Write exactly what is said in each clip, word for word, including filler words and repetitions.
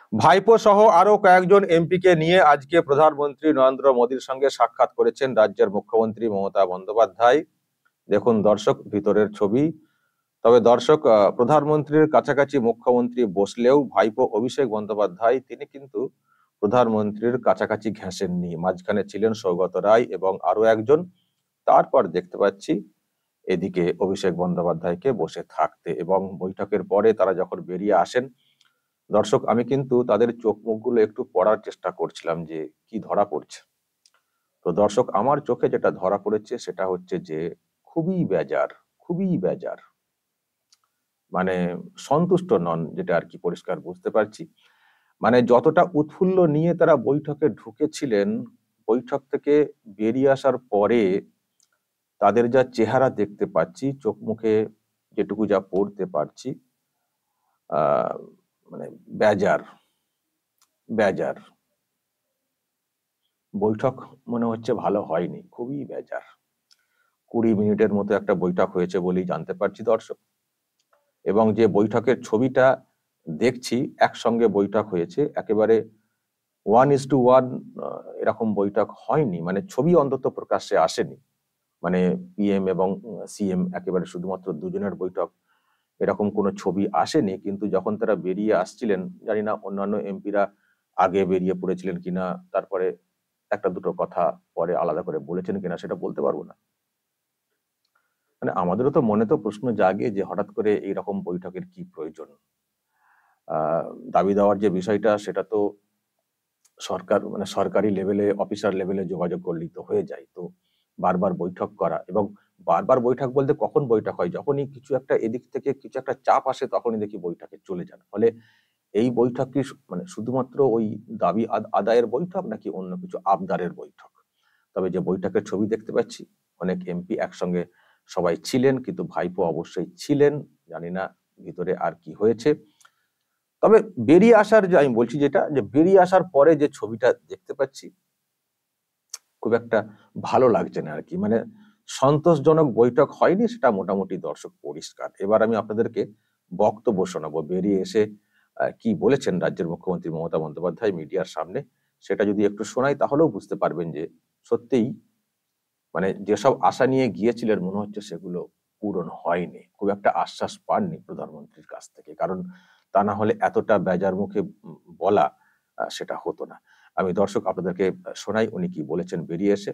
ভাইপো সহ আরো কয়েকজন এমপিকে নিয়ে আজকে প্রধানমন্ত্রী নরেন্দ্র মোদীর সঙ্গে সাক্ষাৎ করেছেন রাজ্যের মুখ্যমন্ত্রী মমতা বন্দ্যোপাধ্যায়। দেখুন দর্শক ভিতরের ছবি। তবে দর্শক, প্রধানমন্ত্রীর কাছাকাছি মুখ্যমন্ত্রী বসলেও ভাইপো অভিষেক বন্দ্যোপাধ্যায় তিনি কিন্তু প্রধানমন্ত্রীর কাছাকাছি ঘেঁষেননি। মাঝখানে ছিলেন সৌগত রায় এবং আরো একজন। তারপর দেখতে পাচ্ছি এদিকে অভিষেক বন্দ্যোপাধ্যায়কে বসে থাকতে, এবং বৈঠকের পরে তারা যখন বেরিয়ে আসেন, দর্শক আমি কিন্তু তাদের চোখ মুখগুলো একটু পড়ার চেষ্টা করছিলাম যে কি ধরা পড়ছে। তো দর্শক, আমার চোখে যেটা ধরা পড়েছে সেটা হচ্ছে যে খুবই বেজার, খুবই বেজার, মানে সন্তুষ্ট নন, যেটা আর কি পরিষ্কার বুঝতে পারছি। মানে যতটা উৎফুল্ল নিয়ে তারা বৈঠকে ঢুকেছিলেন, বৈঠক থেকে বেরিয়ে আসার পরে তাদের যা চেহারা দেখতে পাচ্ছি, চোখ মুখে যেটুকু যা পড়তে পারছি, আহ মানে বেজার বেজার বৈঠক মনে হচ্ছে ভালো হয়নি, খুবই বেজার। কুড়ি মিনিটের মতো একটা বৈঠক হয়েছে বলেই জানতে পারছি দর্শক, এবং যে বৈঠকের ছবিটা দেখছি একসঙ্গে বৈঠক হয়েছে, একেবারে ওয়ান ইস টু ওয়ান এরকম বৈঠক হয়নি, মানে ছবি অন্তত প্রকাশ্যে আসেনি। মানে পিএম এবং সিএম একেবারে শুধুমাত্র দুজনের বৈঠক, এরকম কোনো ছবি আসেনি। কিন্তু যখন তারা বেরিয়ে আসছিলেন, জানি না অন্যান্য এমপিরা আগে বেরিয়ে পড়েছিলেন কিনা, তারপরে একটা দুটো কথা পরে আলাদা করে বলেছেন কিনা সেটা বলতে পারবো না। মানে আমাদেরও তো মনে তো প্রশ্ন জাগে যে হঠাৎ করে এইরকম বৈঠকের কি প্রয়োজন। আহ দাবি দেওয়ার যে বিষয়টা সেটা তো সরকার মানে সরকারি লেভেলে, অফিসার লেভেলে যোগাযোগ করলেই তো হয়ে যায়। তো বারবার বৈঠক করা, এবং বারবার বৈঠক বলতে কখন বৈঠক হয়, যখনই কিছু একটা এদিক থেকে কিছু একটা চাপ আসে তখনই দেখি বৈঠকে চলে যান। ফলে এই বৈঠক কি মানে শুধুমাত্র ওই দাবি আদায়ের বৈঠক নাকি অন্য কিছু আবদারের বৈঠক? তবে যে বৈঠকের ছবি দেখতে পাচ্ছি, অনেক এমপি একসঙ্গে সবাই ছিলেন, কিন্তু ভাইপো অবশ্যই ছিলেন। জানি না ভিতরে আর কি হয়েছে। তবে বেরিয়ে আসার যে আমি বলছি যেটা, যে বেরিয়ে আসার পরে যে ছবিটা দেখতে পাচ্ছি খুব একটা ভালো লাগছে না আর কি। মানে সন্তোষজনক বৈঠক হয়নি, সেটা মোটামুটি দর্শক পরিষ্কার। এবার আমি আপনাদেরকে বক্তব্য শোনাবো, বেরিয়ে এসে কি বলেছেন রাজ্যের মুখ্যমন্ত্রী মমতা বন্দ্যোপাধ্যায় মিডিয়ার সামনে, সেটা যদি একটু শোনাই তাহলেও বুঝতে পারবেন যে সত্যিই মানে যেসব আশা নিয়ে গিয়েছিলেন মনে হচ্ছে সেগুলো পূরণ হয়নি। খুব একটা আশ্বাস পাননি প্রধানমন্ত্রীর কাছ থেকে, কারণ তা না হলে এতটা বেজার মুখে বলা সেটা হতো না। আমি দর্শক আপনাদেরকে শোনাই উনি কি বলেছেন বেরিয়ে এসে।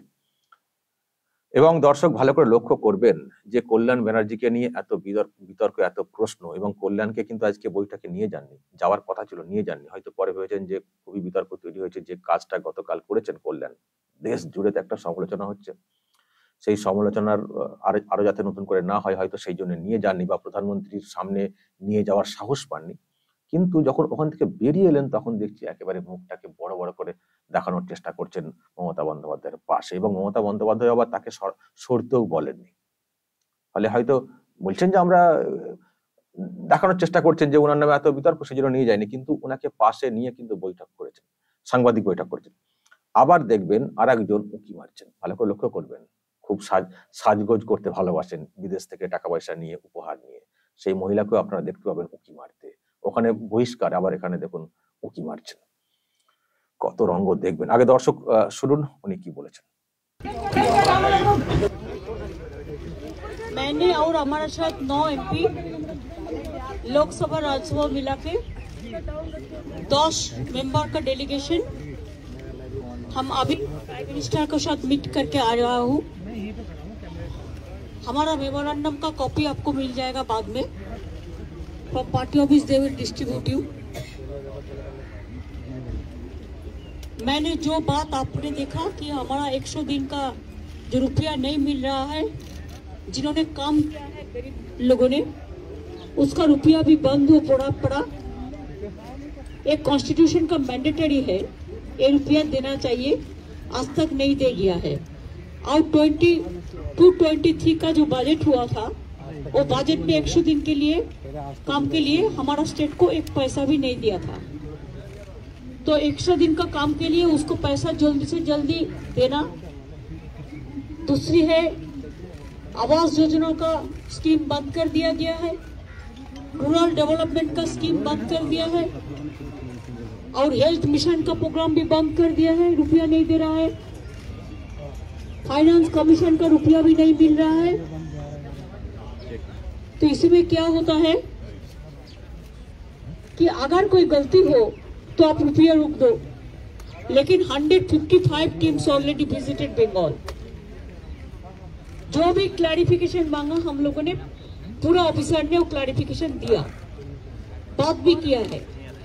এবং দর্শক ভালো করে লক্ষ্য করবেন যে কল্যাণ ব্যানার্জিকে নিয়ে এত বিতর্ক, এত প্রশ্ন, এবং কল্যাণকে কিন্তু আজকে বৈঠকে নিয়ে যাননি, যাওয়ার কথা ছিল নিয়ে যাননি। হয়তো পরে ভেবেছেন যে খুবই বিতর্ক তৈরি হয়েছে, যে কাজটা গতকাল করেছেন কল্যাণ, দেশ জুড়ে তো একটা সমালোচনা হচ্ছে, সেই সমালোচনার আরো আরো যাতে নতুন করে না হয় হয়তো সেই জন্য নিয়ে যাননি, বা প্রধানমন্ত্রীর সামনে নিয়ে যাওয়ার সাহস পাননি। কিন্তু যখন ওখান থেকে বেরিয়ে এলেন তখন দেখছি একেবারে মুখটাকে বড় বড় করে দেখানোর চেষ্টা করছেন মমতা বন্দ্যোপাধ্যায়ের পাশে, এবং মমতা বন্দ্যোপাধ্যায় আবার তাকে সরতেও বলেননি। ফলে হয়তো বলছেন যে আমরা দেখানোর চেষ্টা করছেন যে ওনার নামে এত বিতর্ক, সেই জন্য নিয়ে যায়নি, কিন্তু ওনাকে পাশে নিয়ে কিন্তু বৈঠক করেছেন, সাংবাদিক বৈঠক করেছেন। আবার দেখবেন আর একজন উঁকি মারছেন, ভালো করে লক্ষ্য করবেন। খুব সাজ সাজগোজ করতে ভালোবাসেন, বিদেশ থেকে টাকা পয়সা নিয়ে, উপহার নিয়ে, সেই মহিলাকেও আপনারা দেখতে পাবেন উঁকি মারতে। ওখানে বহিষ্কার, আবার এখানে দেখুন উঁকি মারছেন। কত রঙ্গ দেখবেন। আগে দর্শক শুনুন উনি কি বলেছেন। मैंने और हमारे साथ नौ एमपी लोकसभा राज्यसभा मिला के दस मेंबर का डेलीगेशन हम अभी प्राइम मिनिस्टर के साथ मीट करके आ रहा हूँ। हमारा मेमोरेंडम का कॉपी आपको मिल जाएगा बाद में, party office they will distribute you. मैंने जो बात आपने देखा कि हमारा सौ दिन का जो रुपया नहीं मिल रहा है, जिन्होंने काम किया है गरीब लोगों ने, उसका रुपया भी बंद हो पड़ा पड़ा एक कॉन्स्टिट्यूशन का मैंडेटरी है, ये रुपया देना चाहिए, आज तक नहीं दे गया है। और ट्वेंटी टू ट्वेंटी थ्री का जो बजट हुआ था, वो बजट में सौ दिन के लिए काम के लिए हमारा स्टेट को एक पैसा भी नहीं दिया था। तो सौ दिन का काम के लिए उसको पैसा जल्दी से जल्दी देना। दूसरी है आवास योजना का स्कीम बंद कर दिया गया है, रूरल डेवलपमेंट का स्कीम बंद कर दिया है, और हेल्थ मिशन का प्रोग्राम भी बंद कर दिया है, रुपया नहीं दे रहा है। फाइनेंस कमीशन का रुपया भी नहीं मिल रहा है। तो इसमें क्या होता है कि अगर कोई गलती हो तो आप रुपया रोक दो, लेकिन एक सौ पचपन टीम्स ऑलरेडी विजिटेड बंगाल। जो भी क्लैरिफिकेशन मांगा हम लोगों ने, पूरा ऑफिसर ने वो क्लैरिफिकेशन दिया, बात भी किया है।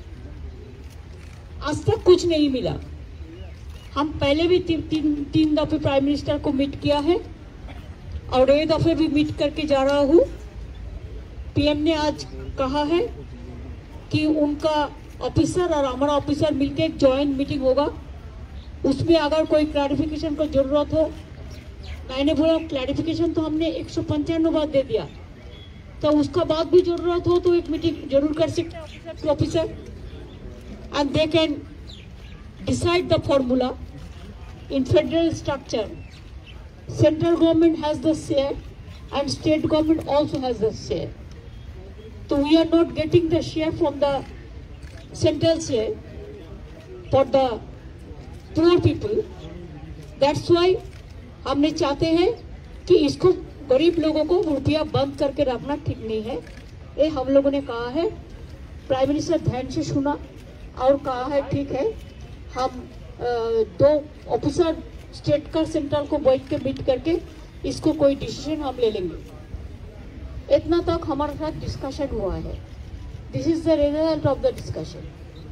आज तक कुछ नहीं मिला। हम पहले भी ती, तीन तीन दफे प्राइम मिनिस्टर को मीट किया है और एक दफे भी मीट करके जा रहा हूँ। पीएम ने आज कहा है कि उनका ऑफिसर और हमारा ऑफिसर मिलकर एक जॉइंट मीटिंग होगा, उसमें अगर कोई क्लैरिफिकेशन को जरूरत हो। मैंने बोला क्लैरिफिकेशन तो हमने एक सौ पंचानवे बार दे दिया, तो उसका बाद भी जरूरत हो तो एक मीटिंग जरूर कर सकते हैं officer to officer, and they can decide the formula in federal structure. Central government has the share and state government also has the share. So we are not getting the share from the central share for the poor people. That's why हमने चाहते हैं कि इसको गरीब लोगों को रुपया बंद करके रखना ठीक नहीं है। ये हम लोगों ने कहा है, प्राइम मिनिस्टर ध्यान से सुना और कहा है ठीक है, हम दो ऑफिसर स्टेट का सेंट्रल को बैठ के मीट करके इसको कोई डिसीजन हम ले लेंगे। इतना तक हमारे साथ डिस्कशन हुआ है। This is the result of the discussion.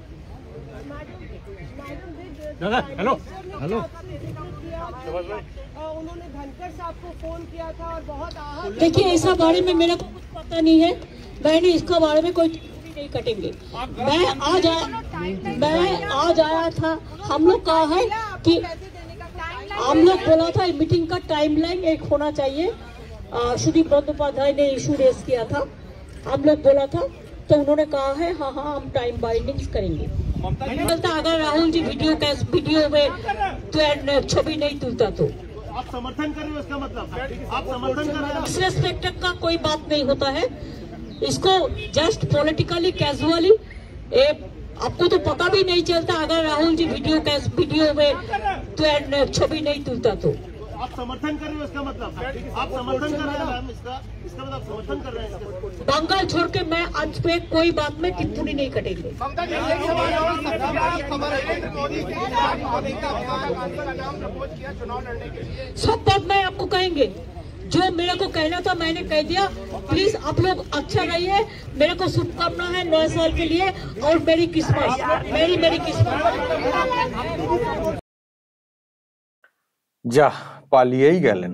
Hello hello उन्होंने धनखड़ साहब को फोन किया था और बहुत आहत। देखिए, ऐसा बारे में मेरे को कुछ पता नहीं है, मैंने इसका बारे में कोई नहीं कटेंगे। मैं आज आया मैं आज आया था। हम लोग कहा है कि हम लोग बोला था मीटिंग का टाइमलाइन एक होना चाहिए। सुदीप बंदोपाध्याय ने इशू रेस किया था, हम लोग बोला था, तो उन्होंने कहा है हाँ हाँ हम टाइम बाइंडिंग्स करेंगे। बोलता अगर राहुल जी वीडियो का वीडियो में तो छवि नहीं तुलता तो आप समर्थन कर रहे हो, इसका मतलब आप समर्थन कर रहे हो। डिसरेस्पेक्ट का कोई बात नहीं होता है, इसको जस्ट पॉलिटिकली कैजुअली। आपको तो पता भी नहीं चलता अगर राहुल जी वीडियो का वीडियो में तो छवि नहीं तुलता तो आप समर्थन कर रहे हो, इसका मतलब आप समर्थन कर रहे हैं। इसका इसका मतलब आप समर्थन कर रहे हैं। बंगाल छोड़ के मैं आज पे कोई बात में टिप्पणी नहीं कटेंगे। सब बात मैं आपको कहेंगे, जो मेरे को कहना था मैंने कह दिया। प्लीज आप लोग अच्छा रहिए, मेरे को शुभकामना है नए साल के लिए और मेरी किस्मत मेरी मेरी किस्मत। যা পালিয়েই গেলেন,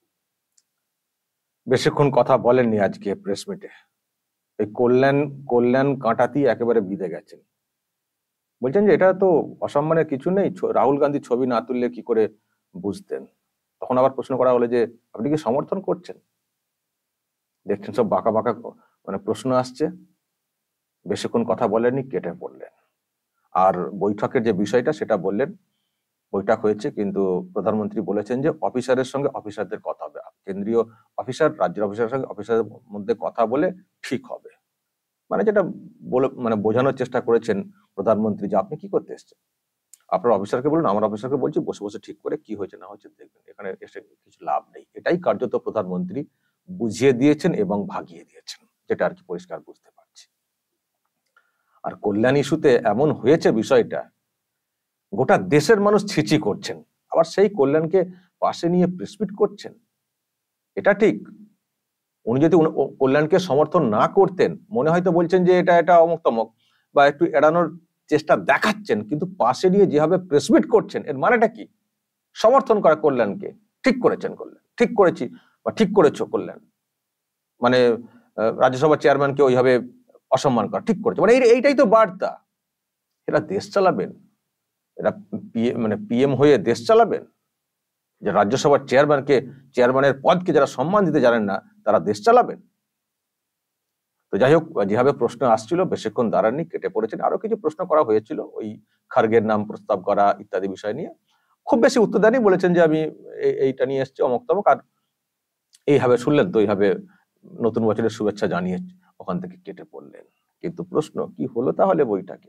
বেশিক্ষণ কথা বলেননি আজকে প্রেস মিটে। এই কল্যাণ কল্যাণ কাঁটাতেই একেবারে বিঁধে গেছেন। বলছেন যে এটা তো অসম্মানের কিছু নেই, রাহুল গান্ধী ছবি না তুললে কি করে বুঝতেন। তখন আবার প্রশ্ন করা হলো যে আপনি কি সমর্থন করছেন। দেখছেন সব বাঁকা বাঁকা মানে প্রশ্ন আসছে, বেশিক্ষণ কথা বলেননি, কেটে পড়লেন। আর বৈঠকের যে বিষয়টা সেটা বললেন, বৈঠক হয়েছে কিন্তু প্রধানমন্ত্রী বলেছেন যে অফিসারের সঙ্গে অফিসারদের কথা হবে, কেন্দ্রীয় অফিসার রাজ্যের অফিসারের সঙ্গে অফিসারের মধ্যে কথা বলে ঠিক হবে। মানে যেটা বলে মানে বোঝানোর চেষ্টা করেছেন প্রধানমন্ত্রী যে আপনি কি করতে এসেছেন, আপনার অফিসারকে বলুন, আমার অফিসারকে বলছি, বসে বসে ঠিক করে কি হয়েছে না হয়েছে দেখবেন, এখানে এসে কিছু লাভ নেই। এটাই কার্যত প্রধানমন্ত্রী বুঝিয়ে দিয়েছেন এবং ভাগিয়ে দিয়েছেন, যেটা আর কি পরিষ্কার বুঝতে পারছি। আর কল্যাণ ইস্যুতে এমন হয়েছে বিষয়টা, গোটা দেশের মানুষ ছিচি করছেন, আবার সেই কল্যাণকে পাশে নিয়ে প্রেসমিট করছেন। এটা ঠিক, উনি যদি কল্যাণকে সমর্থন না করতেন, মনে হয়তো বলছেন যে এটা এটা অমুক তমক বা একটু এড়ানোর চেষ্টা দেখাচ্ছেন, কিন্তু পাশে নিয়ে যেভাবে প্রেসমিট করছেন এর মানেটা কি? সমর্থন করা কল্যাণকে। ঠিক করেছেন কল্যাণ, ঠিক করেছি বা ঠিক করেছো কল্যাণ, মানে রাজ্যসভার চেয়ারম্যানকে ওইভাবে অসম্মান করা ঠিক করেছে, মানে এইটাই তো বার্তা। এরা দেশ চালাবেন, এরা মানে পিএম হয়ে দেশ চালাবেন? যে রাজ্যসভার চেয়ারম্যানকে চেয়ারম্যানের পদকে যারা সম্মান দিতে জানেন না তারা দেশ চালাবেন? তো যাই হোক, যেভাবে প্রশ্ন আসছিল বেশিক্ষণ দাঁড়াননি, কেটে পড়েছেন। আরো কিছু প্রশ্ন করা হয়েছিল, ওই খার্গের নাম প্রস্তাব করা ইত্যাদি বিষয় নিয়ে, খুব বেশি উত্তর দেননি, বলেছেন যে আমি এইটা নিয়ে এসছি অমুক তমক, আর এইভাবে শুনলেন তো এইভাবে নতুন বছরের শুভেচ্ছা জানিয়ে ওখান থেকে কেটে পড়লেন। কিন্তু প্রশ্ন কি হলো তাহলে বইটাকে?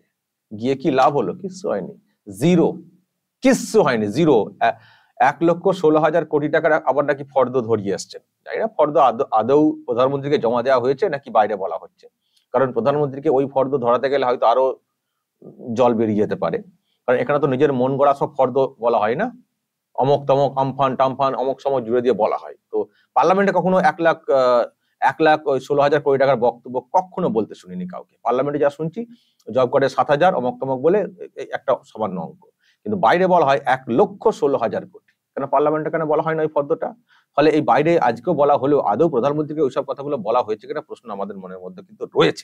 গিয়ে কি লাভ হলো? কিচ্ছু হয়নি, জিরো, কিচ্ছু হয়নি, জিরো। এক লক্ষ ষোলো হাজার কোটি টাকার আবার নাকি ফর্দ ধরিয়ে এসছেন। জানি না ফর্দ আদৌ প্রধানমন্ত্রীকে জমা দেওয়া হয়েছে নাকি বাইরে বলা হচ্ছে, কারণ প্রধানমন্ত্রীকে ওই ফর্দ ধরাতে গেলে হয়তো আরো জল বেরিয়ে যেতে পারে, কারণ এখানে তো নিজের মন গড়া সব ফর্দ বলা হয় না, অমক তমক আমফান টামফান অমক সময় জুড়ে দিয়ে বলা হয়। তো পার্লামেন্টে কখনো এক লাখ এক লাখ ওই ষোলো হাজার কোটি টাকার বক্তব্য কখনো বলতে শুনিনি কাউকে। পার্লামেন্টে যা শুনছি জব কার্ডে সাত হাজার অমক তমক বলে একটা সামান্য অঙ্ক, কিন্তু বাইরে বলা হয় এক লক্ষ ষোলো হাজার কোটি। কেন পার্লামেন্টে কেন বলা হয় না ওই ফর্দটা? ফলে এই বাইরে আজকেও বলা হলেও আদৌ প্রধানমন্ত্রীকে ওইসব কথাগুলো বলা হয়েছে কিনা প্রশ্ন আমাদের মনের মধ্যে কিন্তু রয়েছে।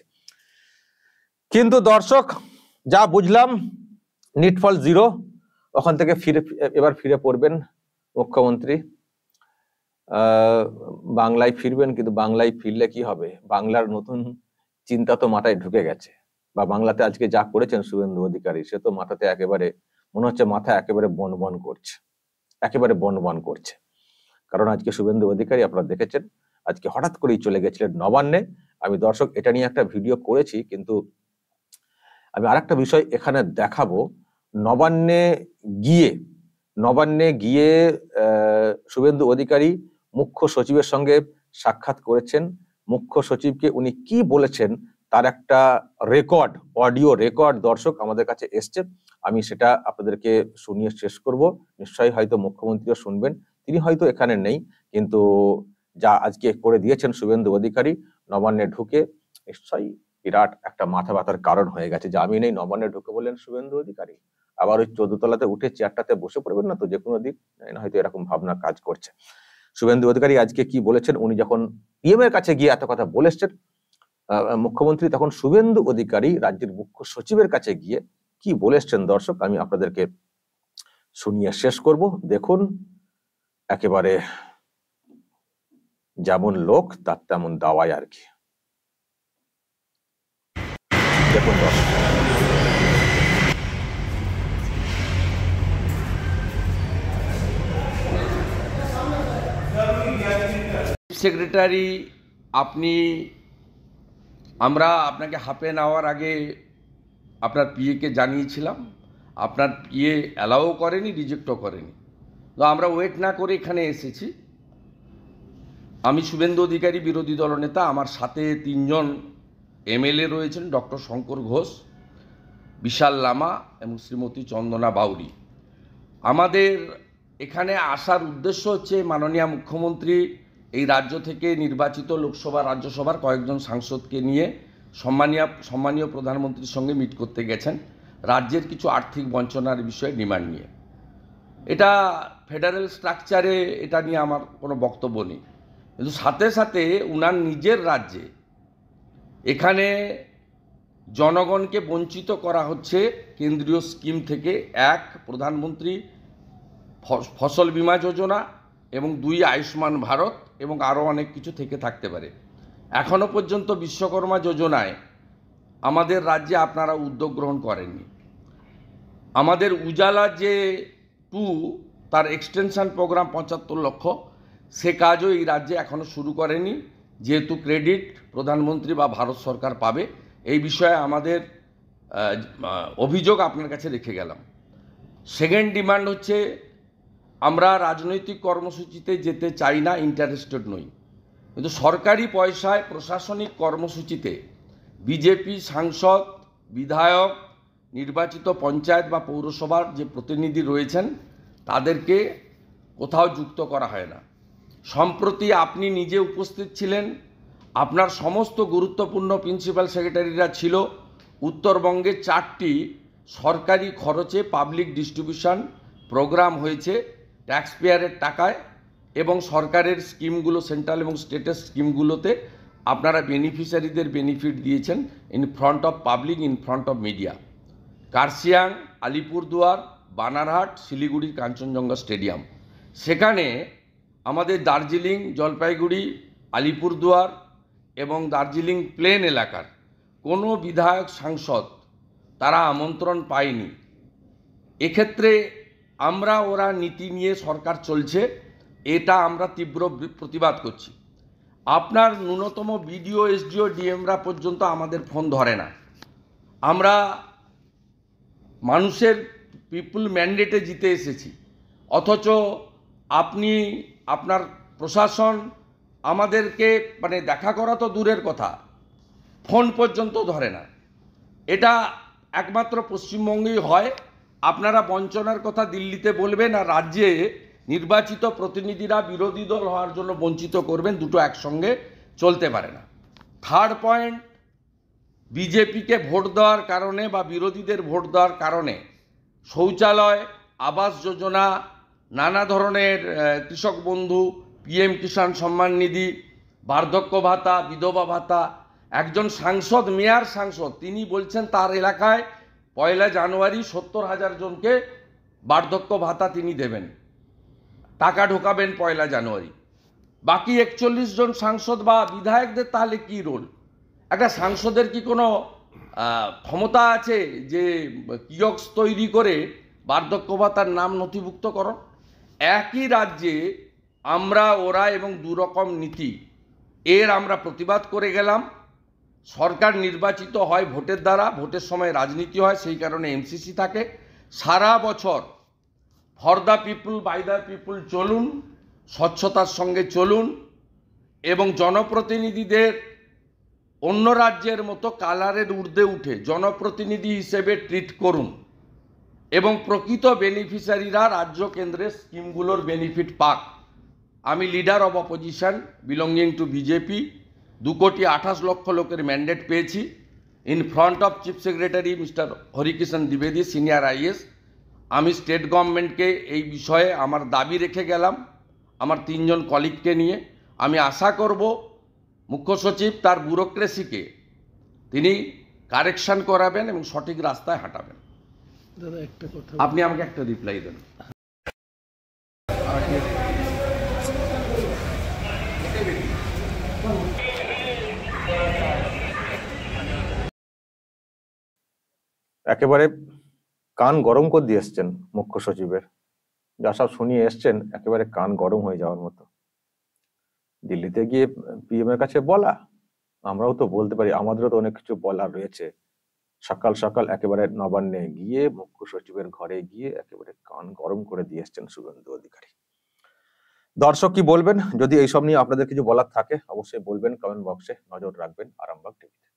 কিন্তু দর্শক যা বুঝলাম নিটফল জিরো, ওখান থেকে ফিরে এবার ফিরে পড়বেন মুখ্যমন্ত্রী, আহ বাংলায় ফিরবেন। কিন্তু বাংলায় ফিরলে কি হবে? বাংলার নতুন চিন্তা তো মাথায় ঢুকে গেছে, বা বাংলাতে আজকে যা করেছেন শুভেন্দু অধিকারী, সে তো মাথাতে একেবারে মনে হচ্ছে মাথা একেবারে বন বন করছে, একেবারে বন বন করছে। কারণ আজকে শুভেন্দু অধিকারী আপনারা দেখেছেন আজকে হঠাৎ করেই চলে গেছিলেন নবান্নে। আমি দর্শক এটা নিয়ে একটা ভিডিও করেছি, কিন্তু আমি আরেকটা বিষয় এখানে দেখাবো। নবান্নে গিয়ে নবান্নে গিয়ে আহ শুভেন্দু অধিকারী মুখ্য সচিবের সঙ্গে সাক্ষাৎ করেছেন। মুখ্য সচিবকে উনি কি বলেছেন তার একটা রেকর্ড, অডিও রেকর্ড দর্শক আমাদের কাছে এসছে। আমি সেটা আপনাদেরকে শুনিয়ে শেষ করব। নিশ্চয়ই হয়তো মুখ্যমন্ত্রীও শুনবেন, তিনি হয়তো এখানে নেই, কিন্তু যা আজকে করে দিয়েছেন শুভেন্দু অধিকারী নবান্নে ঢুকে, নিশ্চয়ই বিরাট একটা মাথা ব্যথার কারণ হয়ে গেছে। যে আমি নেই নবান্নে ঢুকে বললেন শুভেন্দু অধিকারী, আবার ওই চোদ্দ তলাতে উঠে চেয়ারটাতে বসে পড়বেন না তো যে কোনো দিক, হয়তো এরকম ভাবনা কাজ করছে। শুভেন্দু অধিকারী আজকে কি বলেছেন, উনি যখন পিএম এর কাছে গিয়ে এত কথা বলেছেন মুখ্যমন্ত্রী, তখন শুভেন্দু অধিকারী রাজ্যের মুখ্য সচিবের কাছে গিয়ে কি বলেছেন দর্শক আমি আপনাদেরকে শুনিয়ে শেষ করব। দেখুন, একেবারে যেমন লোক তার তেমন দাওয়াই আর কি। দেখুন দর্শক, সেক্রেটারি আপনি, আমরা আপনাকে হাফ এন আওয়ার আগে আপনার পিএকে জানিয়েছিলাম, আপনার পিএ অ্যালাও করেনি, রিজেক্টও করেনি। তো আমরা ওয়েট না করে এখানে এসেছি। আমি শুভেন্দু অধিকারী, বিরোধী দলনেতা, আমার সাথে তিনজন এমএলএ রয়েছেন, ডক্টর শঙ্কর ঘোষ, বিশাল লামা এবং শ্রীমতী চন্দনা বাউরি। আমাদের এখানে আসার উদ্দেশ্য হচ্ছে মাননীয় মুখ্যমন্ত্রী এই রাজ্য থেকে নির্বাচিত লোকসভা রাজ্যসভার কয়েকজন সাংসদকে নিয়ে সম্মানীয় সম্মানীয় প্রধানমন্ত্রীর সঙ্গে মিট করতে গেছেন রাজ্যের কিছু আর্থিক বঞ্চনার বিষয়ে ডিমান্ড নিয়ে। এটা ফেডারেল স্ট্রাকচারে এটা নিয়ে আমার কোনো বক্তব্য নেই, কিন্তু সাথে সাথে উনার নিজের রাজ্যে এখানে জনগণকে বঞ্চিত করা হচ্ছে কেন্দ্রীয় স্কিম থেকে। এক, প্রধানমন্ত্রী ফসল বীমা যোজনা, এবং দুই, আয়ুষ্মান ভারত, এবং আরও অনেক কিছু থেকে থাকতে পারে। এখনও পর্যন্ত বিশ্বকর্মা যোজনায় আমাদের রাজ্যে আপনারা উদ্যোগ গ্রহণ করেননি। আমাদের উজালা যে টু তার এক্সটেনশন প্রোগ্রাম পঁচাত্তর লক্ষ, সে কাজও এই রাজ্যে এখনও শুরু করেনি, যেহেতু ক্রেডিট প্রধানমন্ত্রী বা ভারত সরকার পাবে। এই বিষয়ে আমাদের অভিযোগ আপনার কাছে রেখে গেলাম। সেকেন্ড ডিমান্ড হচ্ছে, আমরা রাজনৈতিক কর্মসূচিতে যেতে চাই না, ইন্টারেস্টেড নই, কিন্তু সরকারি পয়সায় প্রশাসনিক কর্মসূচিতে বিজেপি সাংসদ, বিধায়ক, নির্বাচিত পঞ্চায়েত বা পৌরসভার যে প্রতিনিধি রয়েছেন তাদেরকে কোথাও যুক্ত করা হয় না। সম্প্রতি আপনি নিজে উপস্থিত ছিলেন, আপনার সমস্ত গুরুত্বপূর্ণ প্রিন্সিপাল সেক্রেটারিরা ছিল। উত্তরবঙ্গে চারটি সরকারি খরচে পাবলিক ডিস্ট্রিবিউশন প্রোগ্রাম হয়েছে ট্যাক্স পেয়ারের টাকায়, এবং সরকারের স্কিমগুলো, সেন্ট্রাল এবং স্টেটের স্কিমগুলোতে আপনারা বেনিফিশিয়ারিদের বেনিফিট দিয়েছেন in front of public, in front of media. Kurseong, Alipurduar, Banarhat, শিলিগুড়ির কাঞ্চনজঙ্ঘা স্টেডিয়াম, সেখানে আমাদের দার্জিলিং, জলপাইগুড়ি, আলিপুরদুয়ার এবং দার্জিলিং প্লেন এলাকার কোনো বিধায়ক, সাংসদ তারা আমন্ত্রণ পায়নি। এক্ষেত্রে আমরা, ওরা নীতি নিয়ে সরকার চলছে, এটা আমরা তীব্র প্রতিবাদ করছি। আপনার ন্যূনতম বিডিও, এসডিও, ডিএমরা পর্যন্ত আমাদের ফোন ধরে না। আমরা মানুষের পিপুল ম্যান্ডেটে জিতে এসেছি, অথচ আপনি আপনার প্রশাসন আমাদেরকে মানে দেখা করা তো দূরের কথা, ফোন পর্যন্ত ধরে না। এটা একমাত্র পশ্চিমবঙ্গেই হয়। আপনারা বঞ্চনার কথা দিল্লিতে বলবেন আর রাজ্যে নির্বাচিত প্রতিনিধিরা বিরোধী দল হওয়ার জন্য বঞ্চিত করবেন, দুটো একসঙ্গে চলতে পারে না। থার্ড পয়েন্ট, বিজেপিকে ভোট দেওয়ার কারণে বা বিরোধীদের ভোট দেওয়ার কারণে শৌচালয়, আবাস যোজনা, নানা ধরনের কৃষক বন্ধু, পিএম কিষাণ সম্মান নিধি, বার্ধক্য ভাতা, বিধবা ভাতা, একজন সাংসদ, মেয়র সাংসদ, তিনি বলছেন তার এলাকায় পয়লা জানুয়ারি সত্তর হাজার জনকে বার্ধক্য ভাতা তিনি দেবেন, টাকা ঢোকাবেন পয়লা জানুয়ারি। বাকি একচল্লিশ জন সাংসদ বা বিধায়কদের তাহলে কি রোল? একটা সাংসদের কি কোনো ক্ষমতা আছে যে কিয়স্ক তৈরি করে বার্ধক্য ভাতার নাম নথিভুক্ত করো? একই রাজ্যে আমরা ওরা এবং দুরকম নীতি, এর আমরা প্রতিবাদ করে গেলাম। সরকার নির্বাচিত হয় ভোটের দ্বারা, ভোটের সময় রাজনীতি হয়, সেই কারণে এমসিসি থাকে। সারা বছর for the people by the people চলুন, স্বচ্ছতার সঙ্গে চলুন এবং জনপ্রতিনিধিদের অন্য রাজ্যের মতো কালারের ঊর্ধ্বে উঠে জনপ্রতিনিধি হিসেবে ট্রিট করুন এবং প্রকৃত বেনিফিশিয়ারিরা রাজ্য কেন্দ্রের স্কিমগুলোর বেনিফিট পাক। আমি leader of opposition belonging to BJP, দু কোটি আঠাশ লক্ষ লোকের ম্যান্ডেট পেয়েছি। In front of chief secretary mister Harikishan দ্বিবেদী, সিনিয়র আইএস, আমি স্টেট গভর্নমেন্টকে এই বিষয়ে আমার দাবি রেখে গেলাম আমার তিনজন কলিগকে নিয়ে। আমি আশা করব মুখ্য সচিব তার ব্যুরোক্রেসিকে তিনি কারেকশন করাবেন এবং সঠিক রাস্তায় হাঁটাবেন। দাদা একটা কথা, আপনি আমাকে একটা রিপ্লাই দেন। একেবারে কান গরম করে দিয়ে এসছেন মুখ্য সচিবের, যা সব শুনিয়ে এসছেন একেবারে কান গরম হয়ে যাওয়ার মতো। দিল্লিতে গিয়ে পিএম এর কাছে বলা, আমরাও তো বলতে পারি, আমাদেরও তো অনেক কিছু বলার রয়েছে। সকাল সকাল একেবারে নবান্নে গিয়ে মুখ্য সচিবের ঘরে গিয়ে একেবারে কান গরম করে দিয়ে এসছেন শুভেন্দু অধিকারী। দর্শক কি বলবেন? যদি এইসব নিয়ে আপনাদের কিছু বলার থাকে অবশ্যই বলবেন কমেন্ট বক্সে, নজর রাখবেন আরামবাগ টিভিতে।